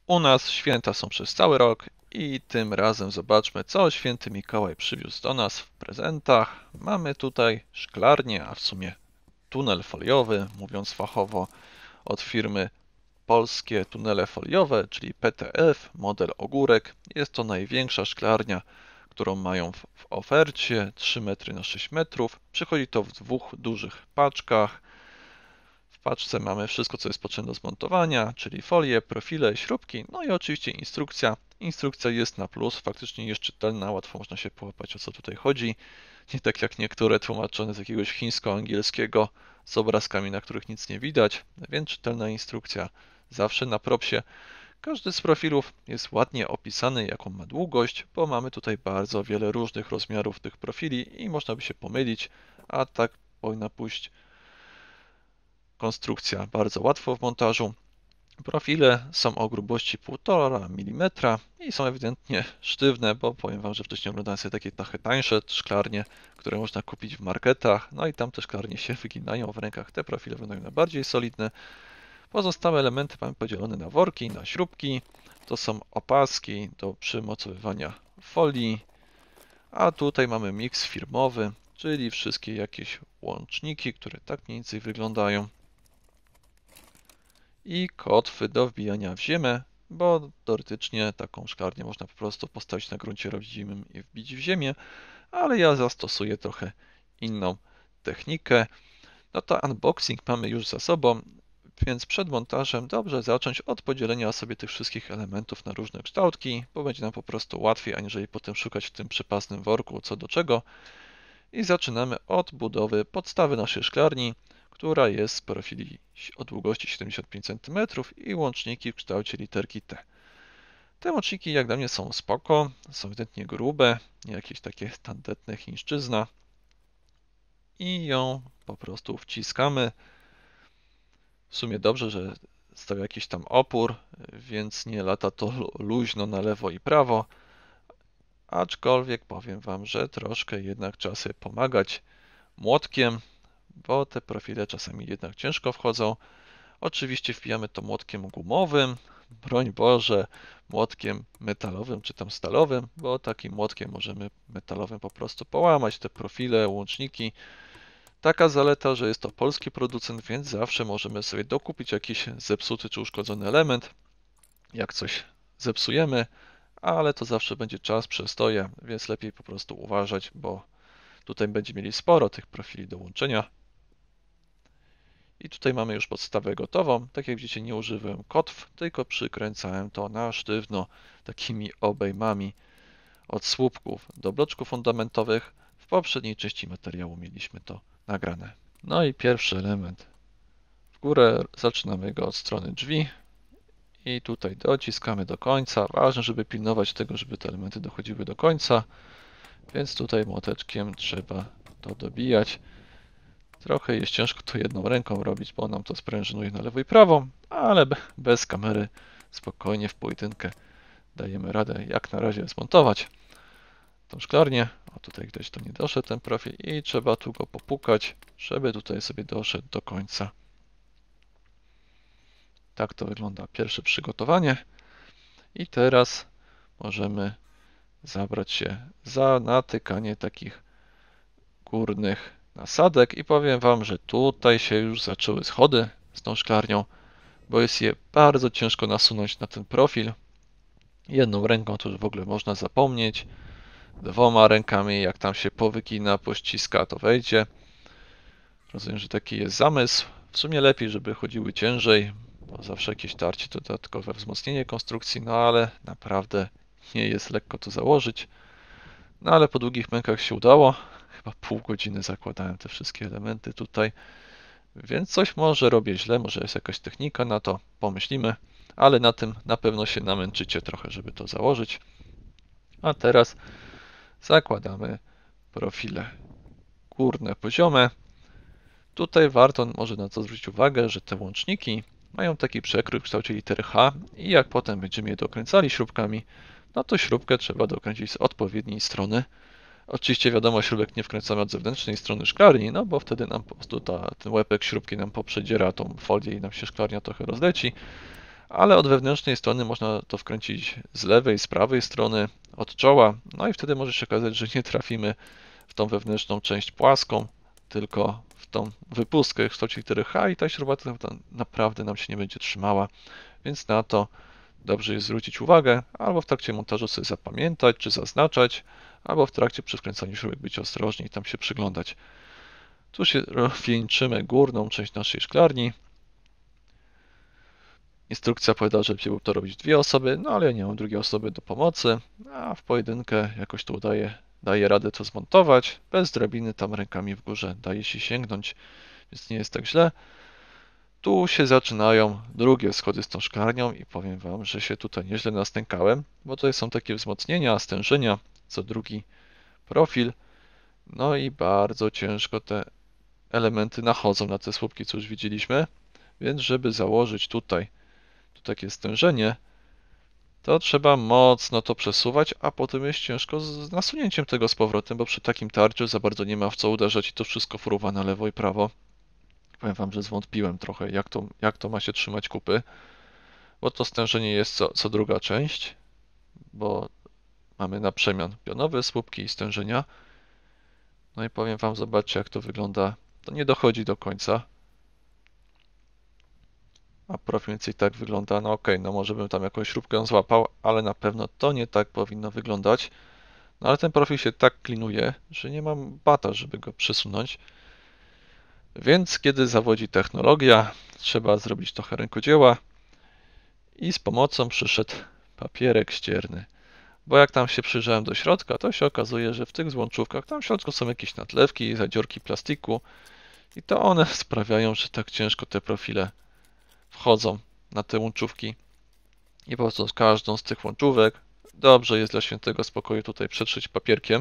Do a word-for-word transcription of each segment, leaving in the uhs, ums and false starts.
U nas święta są przez cały rok i tym razem zobaczmy, co święty Mikołaj przywiózł do nas w prezentach. Mamy tutaj szklarnię, a w sumie tunel foliowy, mówiąc fachowo, od firmy Polskie Tunele Foliowe, czyli P T F, model Ogórek. Jest to największa szklarnia, którą mają w ofercie, trzy metry na sześć metrów. Przychodzi to w dwóch dużych paczkach. W paczce mamy wszystko, co jest potrzebne do zmontowania, czyli folie, profile, śrubki, no i oczywiście instrukcja. Instrukcja jest na plus, faktycznie jest czytelna, łatwo można się połapać, o co tutaj chodzi. Nie tak jak niektóre tłumaczone z jakiegoś chińsko-angielskiego z obrazkami, na których nic nie widać, więc czytelna instrukcja zawsze na propsie. Każdy z profilów jest ładnie opisany, jaką ma długość, bo mamy tutaj bardzo wiele różnych rozmiarów tych profili i można by się pomylić, a tak powinna pójść konstrukcja bardzo łatwo w montażu. Profile są o grubości półtora milimetra i są ewidentnie sztywne, bo powiem Wam, że wcześniej oglądałem sobie takie trochę tańsze szklarnie, które można kupić w marketach, no i tam te szklarnie się wyginają w rękach, te profile wyglądają na bardziej solidne. Pozostałe elementy mamy podzielone na worki, na śrubki, to są opaski do przymocowywania folii, a tutaj mamy miks firmowy, czyli wszystkie jakieś łączniki, które tak mniej więcej wyglądają i kotwy do wbijania w ziemię, bo teoretycznie taką szklarnię można po prostu postawić na gruncie rodzimym i wbić w ziemię, ale ja zastosuję trochę inną technikę. No to unboxing mamy już za sobą, więc przed montażem dobrze zacząć od podzielenia sobie tych wszystkich elementów na różne kształtki, bo będzie nam po prostu łatwiej, aniżeli potem szukać w tym przepasnym worku co do czego. I zaczynamy od budowy podstawy naszej szklarni, która jest z profili o długości siedemdziesiąt pięć centymetrów i łączniki w kształcie literki T. Te łączniki jak dla mnie są spoko, są ewidentnie grube, nie jakieś takie tandetne chińszczyzna. I ją po prostu wciskamy. W sumie dobrze, że stawia jakiś tam opór, więc nie lata to luźno na lewo i prawo. Aczkolwiek powiem Wam, że troszkę jednak trzeba sobie pomagać młotkiem, bo te profile czasami jednak ciężko wchodzą. Oczywiście wbijamy to młotkiem gumowym, broń Boże, młotkiem metalowym czy tam stalowym, bo takim młotkiem możemy metalowym po prostu połamać te profile, łączniki. Taka zaleta, że jest to polski producent, więc zawsze możemy sobie dokupić jakiś zepsuty czy uszkodzony element, jak coś zepsujemy, ale to zawsze będzie czas, przestoje, więc lepiej po prostu uważać, bo tutaj będziemy mieli sporo tych profili do łączenia. I tutaj mamy już podstawę gotową. Tak jak widzicie, nie użyłem kotw, tylko przykręcałem to na sztywno takimi obejmami od słupków do bloczków fundamentowych. W poprzedniej części materiału mieliśmy to nagrane. No i pierwszy element. W górę zaczynamy go od strony drzwi i tutaj dociskamy do końca. Ważne, żeby pilnować tego, żeby te elementy dochodziły do końca, więc tutaj młoteczkiem trzeba to dobijać. Trochę jest ciężko to jedną ręką robić, bo nam to sprężynuje na lewo i prawo, ale bez kamery spokojnie w pojedynkę dajemy radę jak na razie zmontować tą szklarnię. O, tutaj gdzieś to nie doszedł ten profil i trzeba tu go popukać, żeby tutaj sobie doszedł do końca. Tak to wygląda pierwsze przygotowanie. I teraz możemy zabrać się za natykanie takich górnych nasadek i powiem Wam, że tutaj się już zaczęły schody z tą szklarnią, bo jest je bardzo ciężko nasunąć na ten profil. Jedną ręką to już w ogóle można zapomnieć, dwoma rękami jak tam się powykina, pościska, to wejdzie. Rozumiem, że taki jest zamysł. W sumie lepiej, żeby chodziły ciężej, bo zawsze jakieś tarcie to dodatkowe wzmocnienie konstrukcji, no ale naprawdę nie jest lekko to założyć. No ale po długich mękach się udało. Chyba pół godziny zakładałem te wszystkie elementy tutaj, więc coś może robię źle, może jest jakaś technika na to, pomyślimy, ale na tym na pewno się namęczycie trochę, żeby to założyć. A teraz zakładamy profile górne, poziome. Tutaj warto może na to zwrócić uwagę, że te łączniki mają taki przekrój w kształcie litery H i jak potem będziemy je dokręcali śrubkami, no to śrubkę trzeba dokręcić z odpowiedniej strony. Oczywiście wiadomo, śrubek nie wkręcamy od zewnętrznej strony szklarni, no bo wtedy nam po prostu ta, ten łepek śrubki nam poprzedziera tą folię i nam się szklarnia trochę rozleci. ale od wewnętrznej strony można to wkręcić z lewej, z prawej strony, od czoła, no i wtedy może się okazać, że nie trafimy w tą wewnętrzną część płaską, tylko w tą wypustkę w kształcie litery H i ta śruba to naprawdę nam się nie będzie trzymała, więc na to dobrze jest zwrócić uwagę, albo w trakcie montażu sobie zapamiętać, czy zaznaczać, albo w trakcie przy wkręcaniu śrubek być ostrożni i tam się przyglądać. Tu się wieńczymy górną część naszej szklarni. Instrukcja powiedziała, że lepiej to robić dwie osoby, no ale ja nie mam drugiej osoby do pomocy, a w pojedynkę jakoś to udaje, daje radę to zmontować. Bez drabiny tam rękami w górze daje się sięgnąć, więc nie jest tak źle. Tu się zaczynają drugie schody z tą szklarnią i powiem Wam, że się tutaj nieźle nastękałem, bo tutaj są takie wzmocnienia, stężenia, co drugi profil. No i bardzo ciężko te elementy nachodzą na te słupki, co już widzieliśmy, więc żeby założyć tutaj tu takie stężenie, to trzeba mocno to przesuwać, a potem jest ciężko z nasunięciem tego z powrotem, bo przy takim tarciu za bardzo nie ma w co uderzać i to wszystko fruwa na lewo i prawo. Powiem Wam, że zwątpiłem trochę, jak to, jak to ma się trzymać kupy, bo to stężenie jest co, co druga część, bo mamy na przemian pionowe słupki i stężenia. No i powiem Wam, zobaczcie jak to wygląda. To nie dochodzi do końca. A profil mniej więcej tak wygląda. No okej, okay, no może bym tam jakąś śrubkę złapał, ale na pewno to nie tak powinno wyglądać. No ale ten profil się tak klinuje, że nie mam bata, żeby go przesunąć. Więc kiedy zawodzi technologia, trzeba zrobić trochę rękodzieła i z pomocą przyszedł papierek ścierny. Bo jak tam się przyjrzałem do środka, to się okazuje, że w tych złączówkach tam w środku są jakieś nadlewki, zadziorki plastiku i to one sprawiają, że tak ciężko te profile wchodzą na te łączówki. I po prostu każdą z tych łączówek dobrze jest dla świętego spokoju tutaj przetrzeć papierkiem.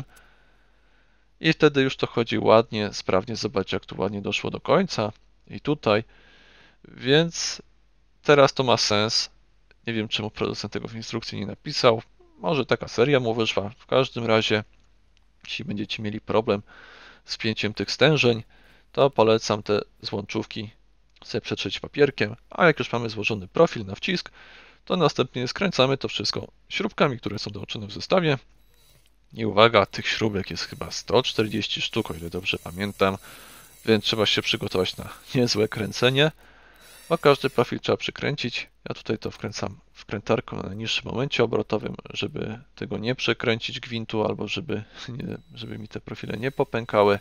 I wtedy już to chodzi ładnie, sprawnie. Zobaczcie, jak tu ładnie doszło do końca. I tutaj. Więc teraz to ma sens. Nie wiem, czemu producent tego w instrukcji nie napisał. Może taka seria mu wyszła. W każdym razie, jeśli będziecie mieli problem z pięciem tych stężeń, to polecam te złączówki sobie przetrzeć papierkiem. A jak już mamy złożony profil na wcisk, to następnie skręcamy to wszystko śrubkami, które są dołączone w zestawie. I uwaga, tych śrubek jest chyba sto czterdzieści sztuk, o ile dobrze pamiętam, więc trzeba się przygotować na niezłe kręcenie, bo każdy profil trzeba przykręcić. Ja tutaj to wkręcam wkrętarką na najniższym momencie obrotowym, żeby tego nie przekręcić gwintu, albo żeby, nie, żeby mi te profile nie popękały.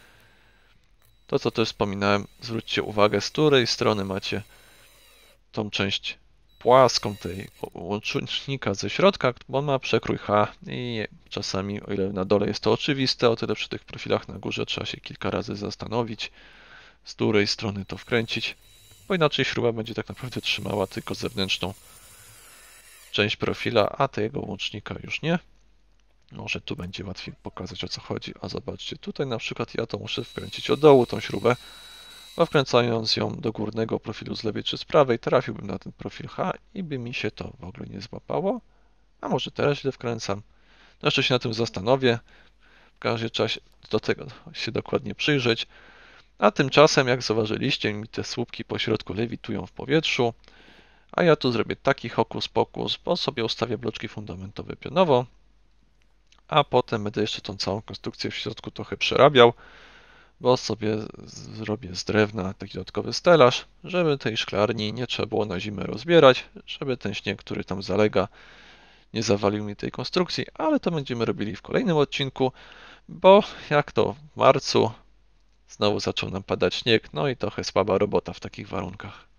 To, co też wspominałem, zwróćcie uwagę, z której strony macie tą część płaską tej łącznika ze środka, bo on ma przekrój H i czasami, o ile na dole jest to oczywiste, o tyle przy tych profilach na górze trzeba się kilka razy zastanowić, z której strony to wkręcić, bo inaczej śruba będzie tak naprawdę trzymała tylko zewnętrzną część profila, a tego łącznika już nie. Może tu będzie łatwiej pokazać, o co chodzi. A zobaczcie, tutaj na przykład ja to muszę wkręcić od dołu tą śrubę, bo wkręcając ją do górnego profilu z lewej czy z prawej, trafiłbym na ten profil H i by mi się to w ogóle nie złapało. A może teraz źle wkręcam. No jeszcze się na tym zastanowię. W każdym razie trzeba się do tego się dokładnie przyjrzeć. A tymczasem, jak zauważyliście, mi te słupki po środku lewitują w powietrzu. A ja tu zrobię taki hokus pokus, bo sobie ustawię bloczki fundamentowe pionowo. A potem będę jeszcze tą całą konstrukcję w środku trochę przerabiał, bo sobie zrobię z drewna taki dodatkowy stelaż, żeby tej szklarni nie trzeba było na zimę rozbierać, żeby ten śnieg, który tam zalega, nie zawalił mi tej konstrukcji, ale to będziemy robili w kolejnym odcinku, bo jak to w marcu znowu zaczął nam padać śnieg, no i trochę słaba robota w takich warunkach.